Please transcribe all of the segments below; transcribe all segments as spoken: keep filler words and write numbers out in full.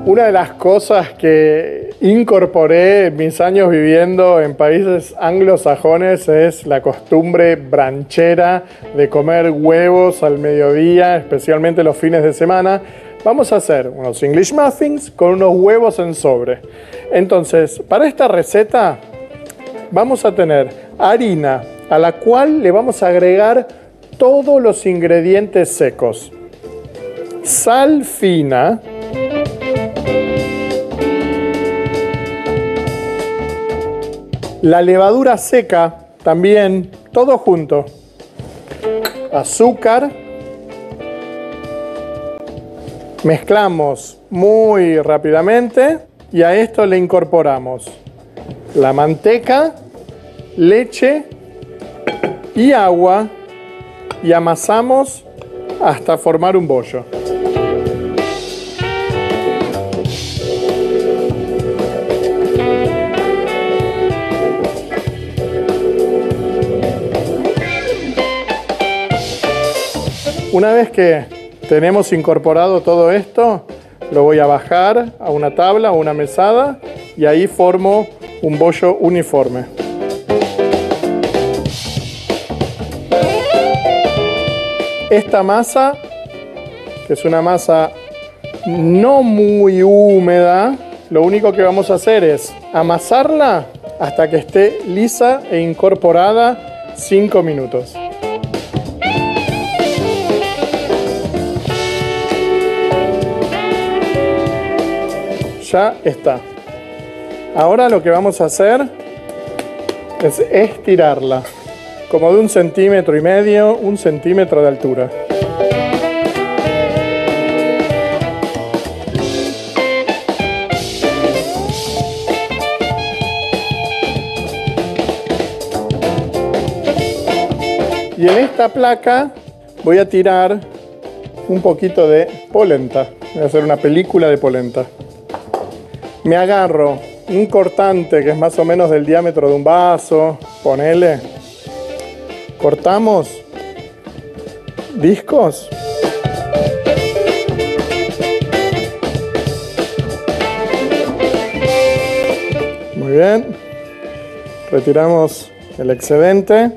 Una de las cosas que incorporé en mis años viviendo en países anglosajones es la costumbre branchera de comer huevos al mediodía, especialmente los fines de semana. Vamos a hacer unos English muffins con unos huevos en sobre. Entonces, para esta receta vamos a tener harina a la cual le vamos a agregar todos los ingredientes secos. Sal fina. La levadura seca, también, todo junto. Azúcar. Mezclamos muy rápidamente y a esto le incorporamos la manteca, leche y agua y amasamos hasta formar un bollo. Una vez que tenemos incorporado todo esto, lo voy a bajar a una tabla o una mesada y ahí formo un bollo uniforme. Esta masa, que es una masa no muy húmeda, lo único que vamos a hacer es amasarla hasta que esté lisa e incorporada cinco minutos. Ya está. Ahora lo que vamos a hacer es estirarla, como de un centímetro y medio, un centímetro de altura. Y en esta placa voy a tirar un poquito de polenta. Voy a hacer una película de polenta. Me agarro un cortante que es más o menos del diámetro de un vaso, ponele. Cortamos discos. Muy bien. Retiramos el excedente.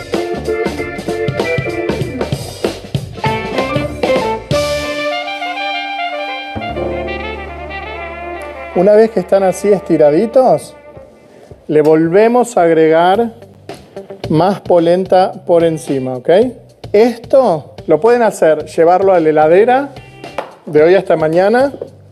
Una vez que están así estiraditos, le volvemos a agregar más polenta por encima, ¿ok? Esto lo pueden hacer, llevarlo a la heladera de hoy hasta mañana.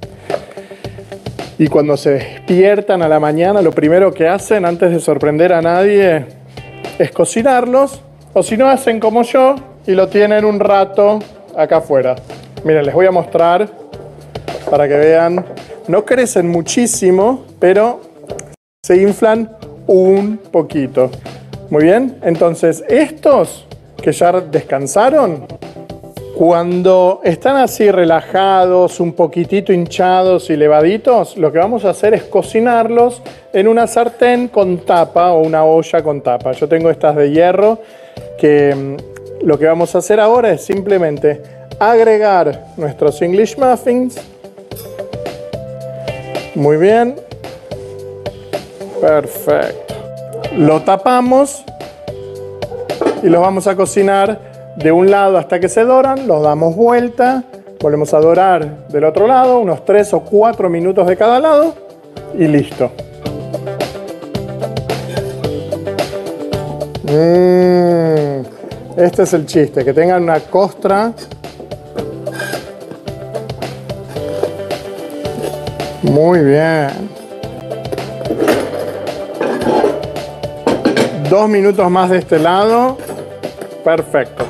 Y cuando se despiertan a la mañana, lo primero que hacen antes de sorprender a nadie es cocinarlos. O si no, hacen como yo y lo tienen un rato acá afuera. Miren, les voy a mostrar para que vean. No crecen muchísimo, pero se inflan un poquito. Muy bien, entonces estos que ya descansaron, cuando están así relajados, un poquitito hinchados y levaditos, lo que vamos a hacer es cocinarlos en una sartén con tapa o una olla con tapa. Yo tengo estas de hierro que lo que vamos a hacer ahora es simplemente agregar nuestros English muffins. Muy bien. Perfecto. Lo tapamos y los vamos a cocinar de un lado hasta que se doran. Los damos vuelta. Volvemos a dorar del otro lado, unos tres o cuatro minutos de cada lado y listo. Mm, este es el chiste, que tengan una costra. Muy bien. Dos minutos más de este lado. Perfecto.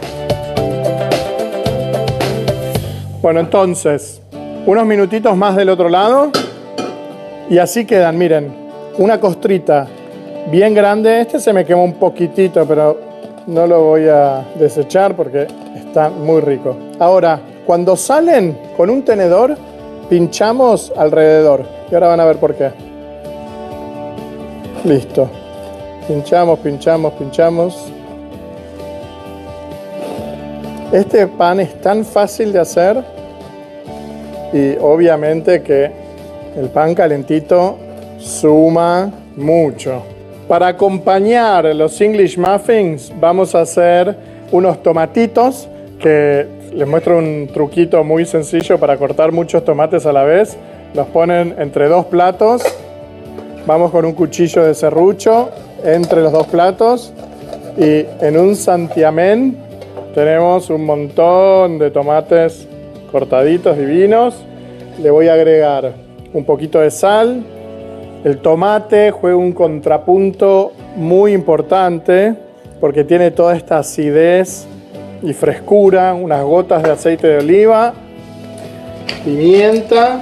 Bueno, entonces, unos minutitos más del otro lado. Y así quedan, miren, una costrita bien grande. Este se me quemó un poquitito, pero no lo voy a desechar porque está muy rico. Ahora, cuando salen con un tenedor, pinchamos alrededor. Y ahora van a ver por qué. Listo. Pinchamos, pinchamos, pinchamos. Este pan es tan fácil de hacer y obviamente que El pan calentito suma mucho. Para acompañar los English muffins vamos a hacer unos tomatitos que les muestro un truquito muy sencillo para cortar muchos tomates a la vez. Los ponen entre dos platos. Vamos con un cuchillo de serrucho entre los dos platos y en un santiamén tenemos un montón de tomates cortaditos divinos. Le voy a agregar un poquito de sal. El tomate juega un contrapunto muy importante porque tiene toda esta acidez y frescura, unas gotas de aceite de oliva, pimienta,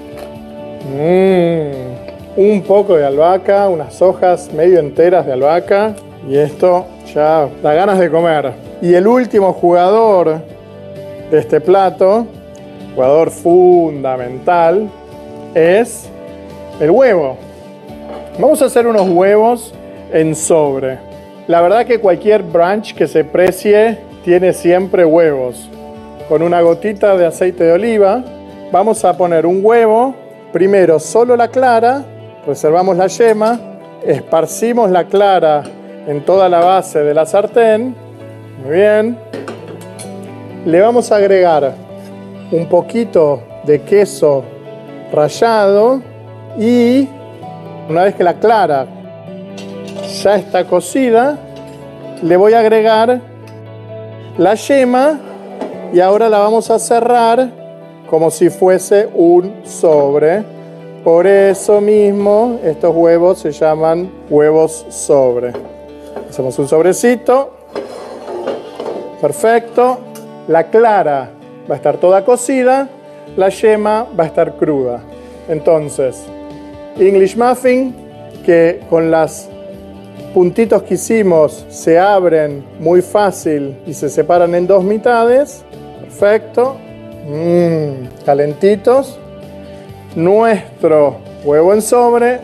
mmm, un poco de albahaca, unas hojas medio enteras de albahaca y esto ya da ganas de comer. Y el último jugador de este plato, jugador fundamental, es el huevo. Vamos a hacer unos huevos en sobre. La verdad que cualquier brunch que se precie tiene siempre huevos. Con una gotita de aceite de oliva vamos a poner un huevo, primero solo la clara, reservamos la yema, esparcimos la clara en toda la base de la sartén. Muy bien. Le vamos a agregar un poquito de queso rallado y una vez que la clara ya está cocida, le voy a agregar la yema y ahora la vamos a cerrar como si fuese un sobre. Por eso mismo estos huevos se llaman huevos sobre. Hacemos un sobrecito. Perfecto. La clara va a estar toda cocida, la yema va a estar cruda. Entonces, English muffin que con los puntitos que hicimos se abren muy fácil y se separan en dos mitades. Perfecto. Mmm, calentitos. Nuestro huevo en sobre.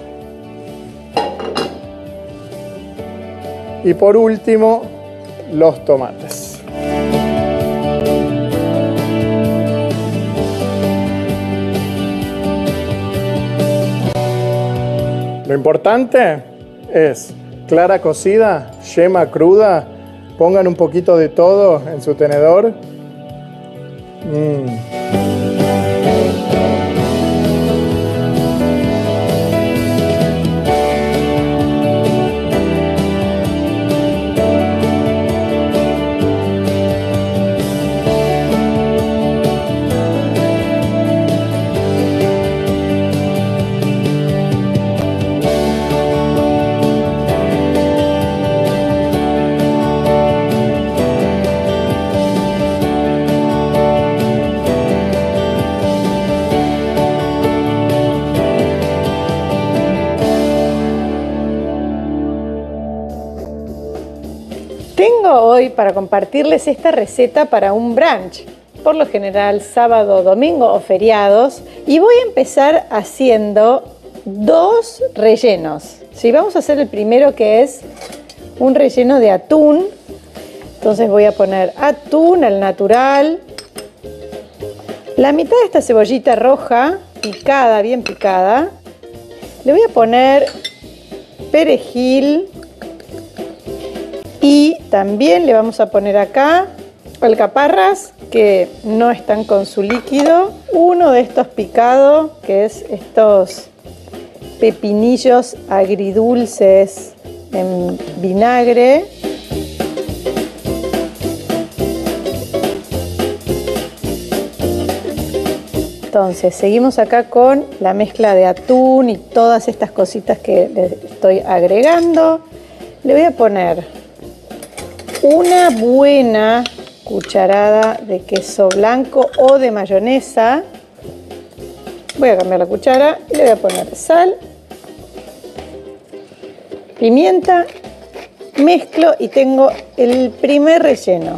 Y por último, los tomates. Lo importante es clara cocida, yema cruda. Pongan un poquito de todo en su tenedor. Mm. Tengo hoy para compartirles esta receta para un brunch, por lo general sábado, domingo o feriados, y voy a empezar haciendo dos rellenos. ¿Sí? Vamos a hacer el primero, que es un relleno de atún. Entonces voy a poner atún al natural, la mitad de esta cebollita roja picada, bien picada. Le voy a poner perejil. Y también le vamos a poner acá alcaparras que no están con su líquido. Uno de estos picados, que es estos pepinillos agridulces en vinagre. Entonces seguimos acá con la mezcla de atún y todas estas cositas que le estoy agregando. Le voy a poner una buena cucharada de queso blanco o de mayonesa. Voy a cambiar la cuchara y le voy a poner sal, pimienta, mezclo y tengo el primer relleno.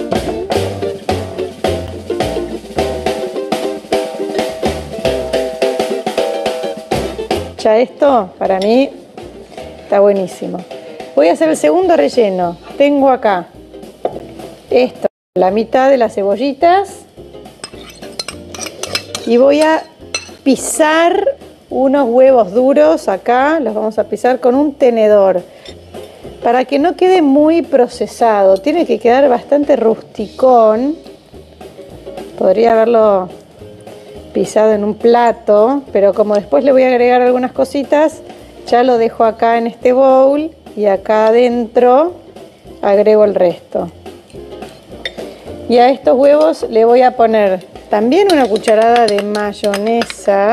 Ya esto para mí está buenísimo. Voy a hacer el segundo relleno. Tengo acá esto, la mitad de las cebollitas, y voy a pisar unos huevos duros acá, los vamos a pisar con un tenedor. Para que no quede muy procesado, tiene que quedar bastante rusticón. Podría haberlo pisado en un plato, pero como después le voy a agregar algunas cositas, ya lo dejo acá en este bowl y acá adentro agrego el resto. Y a estos huevos le voy a poner también una cucharada de mayonesa.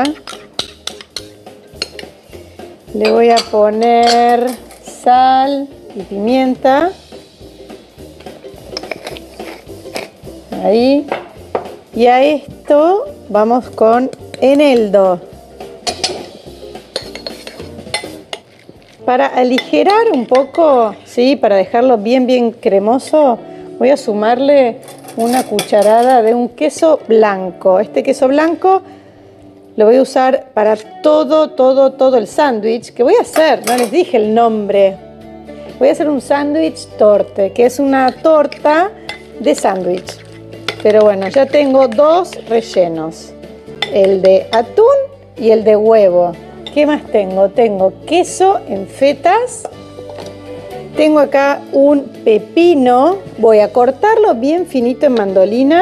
Le voy a poner sal y pimienta. Ahí. Y a esto vamos con eneldo. Para aligerar un poco, ¿sí? Para dejarlo bien, bien cremoso, voy a sumarle una cucharada de un queso blanco. Este queso blanco lo voy a usar para todo, todo, todo el sándwich que voy a hacer. No les dije el nombre. Voy a hacer un sándwich torte, que es una torta de sándwich. Pero bueno, ya tengo dos rellenos. El de atún y el de huevo. ¿Qué más tengo? Tengo queso en fetas. Tengo acá un pepino. Voy a cortarlo bien finito en mandolina.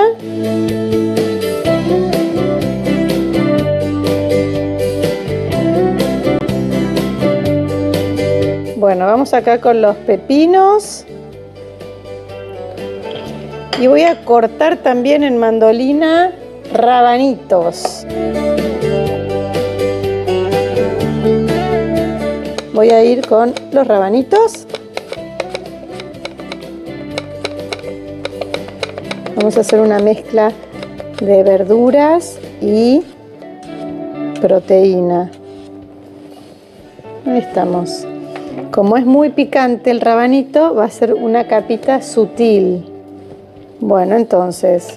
Bueno, vamos acá con los pepinos. Y voy a cortar también en mandolina rabanitos. Voy a ir con los rabanitos. Vamos a hacer una mezcla de verduras y proteína. Ahí estamos. Como es muy picante el rabanito, va a ser una capita sutil. Bueno, entonces,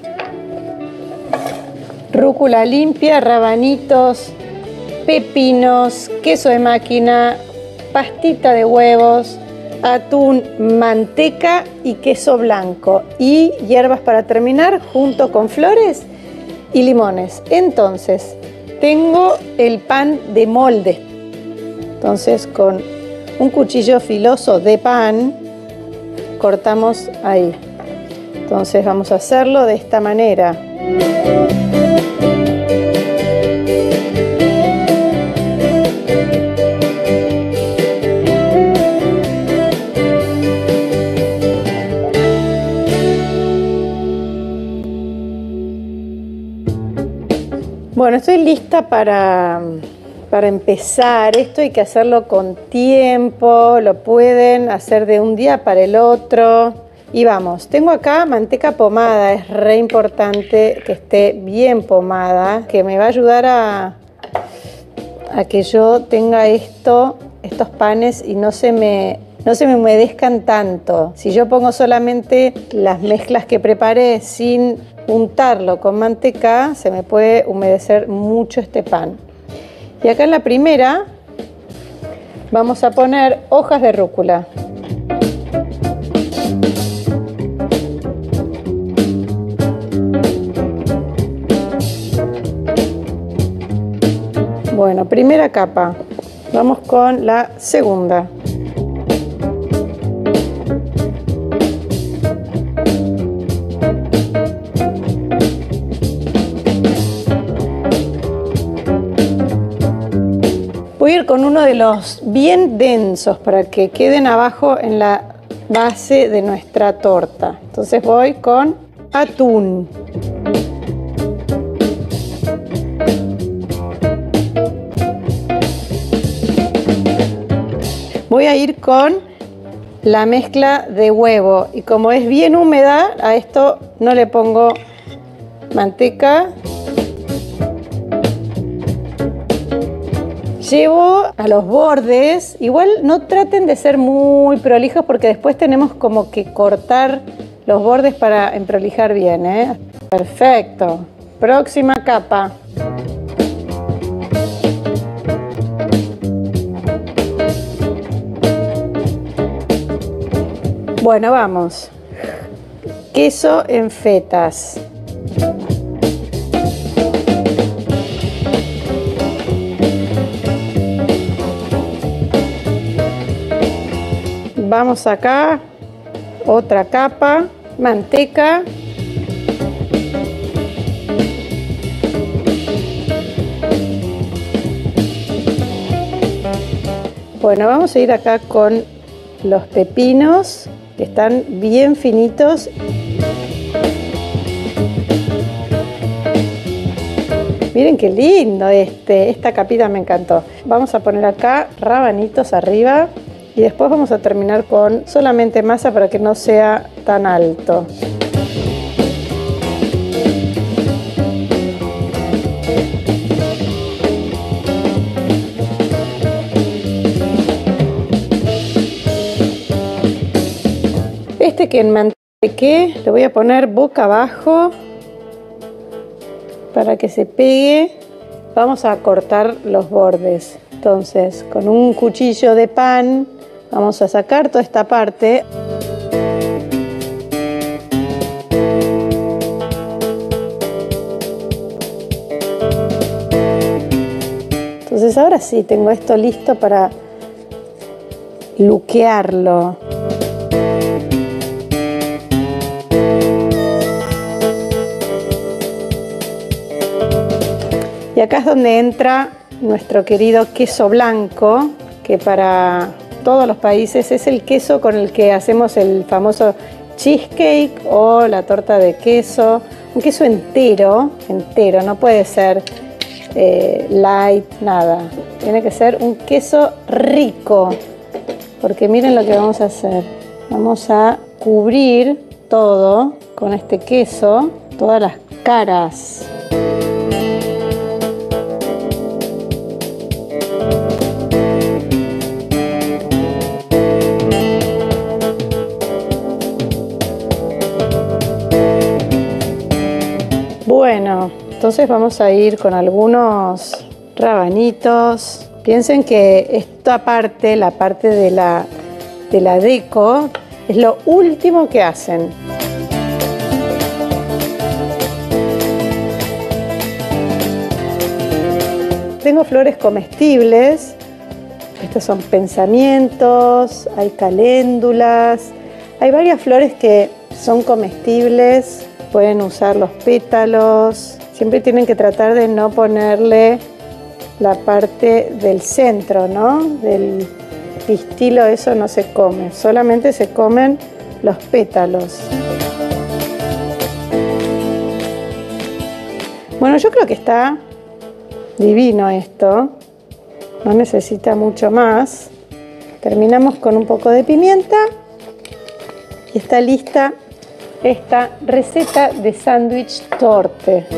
rúcula limpia, rabanitos, pepinos, queso de máquina, pastita de huevos, atún, manteca y queso blanco. Y hierbas para terminar, junto con flores y limones. Entonces, tengo el pan de molde. Entonces, con un cuchillo filoso de pan, cortamos ahí. Entonces vamos a hacerlo de esta manera. Bueno, estoy lista para, para empezar. Esto hay que hacerlo con tiempo, lo pueden hacer de un día para el otro. Y vamos, tengo acá manteca pomada, es re importante que esté bien pomada, que me va a ayudar a, a que yo tenga esto, estos panes y no se me, no se me humedezcan tanto. Si yo pongo solamente las mezclas que preparé sin untarlo con manteca, se me puede humedecer mucho este pan. Y acá en la primera vamos a poner hojas de rúcula. Bueno, primera capa. Vamos con la segunda. Voy a ir con uno de los bien densos para que queden abajo en la base de nuestra torta. Entonces voy con atún. Voy a ir con la mezcla de huevo y como es bien húmeda, a esto no le pongo manteca. Llevo a los bordes, igual no traten de ser muy prolijos porque después tenemos como que cortar los bordes para emprolijar bien, ¿eh? Perfecto. Próxima capa. Bueno, vamos. Queso en fetas. Vamos acá, otra capa, manteca. Bueno, vamos a ir acá con los pepinos, que están bien finitos. Miren qué lindo este, esta capita me encantó. Vamos a poner acá rabanitos arriba y después vamos a terminar con solamente masa para que no sea tan alto. Este que enmantequé lo voy a poner boca abajo para que se pegue. Vamos a cortar los bordes. Entonces, con un cuchillo de pan vamos a sacar toda esta parte. Entonces ahora sí tengo esto listo para luquearlo. Y acá es donde entra nuestro querido queso blanco, que para todos los países es el queso con el que hacemos el famoso cheesecake o la torta de queso. Un queso entero, entero, no puede ser eh, light, nada. Tiene que ser un queso rico, porque miren lo que vamos a hacer. Vamos a cubrir todo con este queso, todas las caras. Bueno, entonces vamos a ir con algunos rabanitos. Piensen que esta parte, la parte de la, de la deco, es lo último que hacen. Tengo flores comestibles. Estos son pensamientos, hay caléndulas. Hay varias flores que son comestibles. Pueden usar los pétalos. Siempre tienen que tratar de no ponerle la parte del centro, ¿no? Del pistilo, eso no se come. Solamente se comen los pétalos. Bueno, yo creo que está divino esto. No necesita mucho más. Terminamos con un poco de pimienta. Y está lista esta receta de sándwich torte.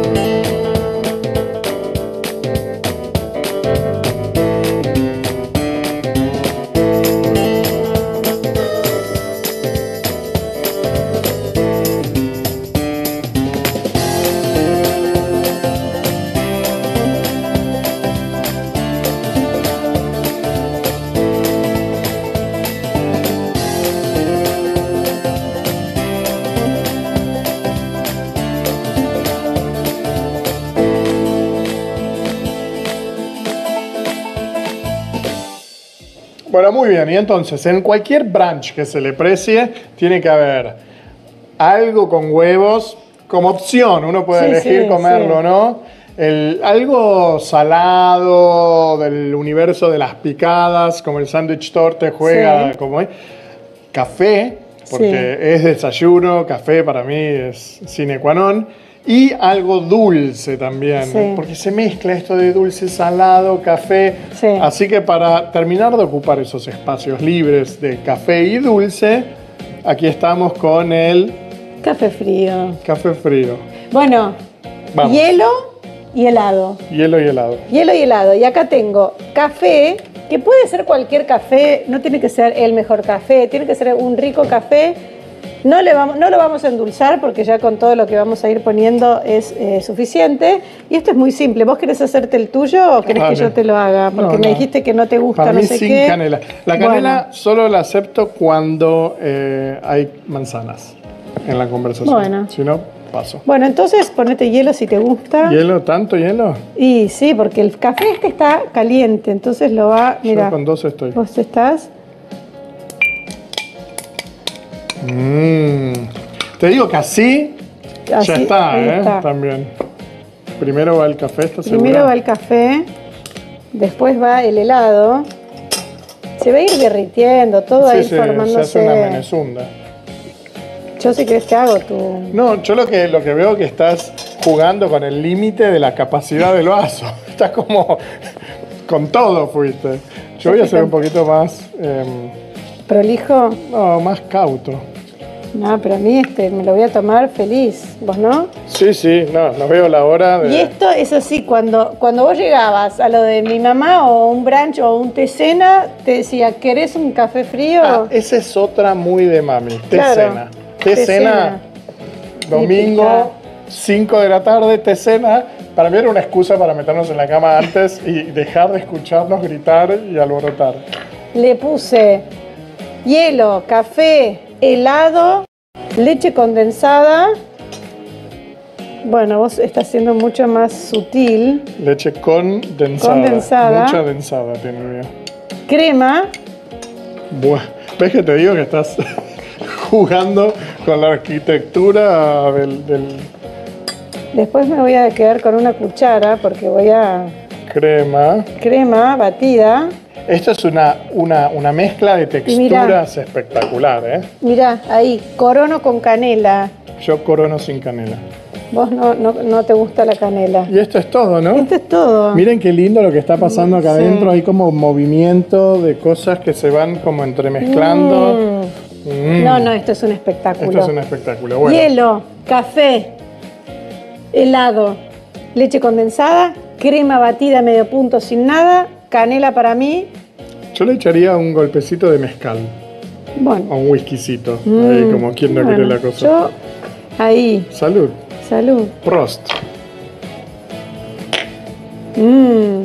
Bueno, muy bien. Y entonces, en cualquier brunch que se le precie, tiene que haber algo con huevos como opción. Uno puede Sí, elegir sí, comerlo o sí. no. El, algo salado del universo de las picadas, como el sándwich torte juega Sí. como es. Café, porque es desayuno. Café para mí es sine qua non. Y algo dulce también, Sí. porque se mezcla esto de dulce, salado, café. Sí. Así que para terminar de ocupar esos espacios libres de café y dulce, aquí estamos con el Café frío. café frío. Bueno, Vamos. hielo y helado. Hielo y helado. Hielo y helado. Y acá tengo café, que puede ser cualquier café, no tiene que ser el mejor café, tiene que ser un rico café. No, le vamos, no lo vamos a endulzar porque ya con todo lo que vamos a ir poniendo es eh, suficiente. Y esto es muy simple. ¿Vos querés hacerte el tuyo o querés Vale. que yo te lo haga? Porque No, me no. dijiste que no te gusta, Para no mí sé sin qué. canela. La canela Bueno. solo la acepto cuando eh, hay manzanas en la conversación. Bueno. Si no, paso. Bueno, entonces ponete hielo si te gusta. ¿Hielo? ¿Tanto hielo? Y sí, porque el café este está caliente, entonces lo va... Mira, Yo con dos estoy. vos estás... Mm. Te digo que así, Así, ya está, ahí ¿eh? está. También. Primero va el café, ¿estás segura? Primero va el café, después va el helado. Se va a ir derritiendo, todo Sí, ahí sí, formándose. se hace una menezunda. Yo sí crees que hago tú. No, yo lo que, lo que veo que estás jugando con el límite de la capacidad del vaso. Estás como con todo fuiste. Yo voy a ser un poquito más, eh, ¿Prolijo? no, más cauto. No, pero a mí este me lo voy a tomar feliz. ¿Vos no? Sí, sí, no, no veo la hora de... Y esto es así, cuando, cuando vos llegabas a lo de mi mamá o un brunch o un té cena, te decía, ¿querés un café frío? Ah, esa es otra muy de mami, té Claro, cena. Té té cena, cena. domingo, cinco de la tarde, té cena. Para mí era una excusa para meternos en la cama antes y dejar de escucharnos gritar y alborotar. Le puse hielo, café, helado, leche condensada. Bueno, vos estás siendo mucho más sutil. Leche condensada. Condensada. Mucha densada tiene el mío. Crema. Buah, ¿ves que te digo que estás jugando con la arquitectura del, del Después me voy a quedar con una cuchara porque voy a... crema? Crema batida. Esto es una, una, una mezcla de texturas espectacular, ¿eh? Mirá, ahí, corono con canela. Yo corono sin canela. Vos no, no, no te gusta la canela. Y esto es todo, ¿no? Esto es todo. Miren qué lindo lo que está pasando acá Sí. adentro. Hay como movimiento de cosas que se van como entremezclando. Mm. Mm. No, no, esto es un espectáculo. Esto es un espectáculo. Bueno, Hielo, café, helado, leche condensada, crema batida medio punto sin nada, canela para mí. yo le echaría un golpecito de mezcal o Bueno, un whiskycito. Mm. Ahí como quien no bueno, quiere la cosa. yo ahí, Salud. salud. Prost. Mmm.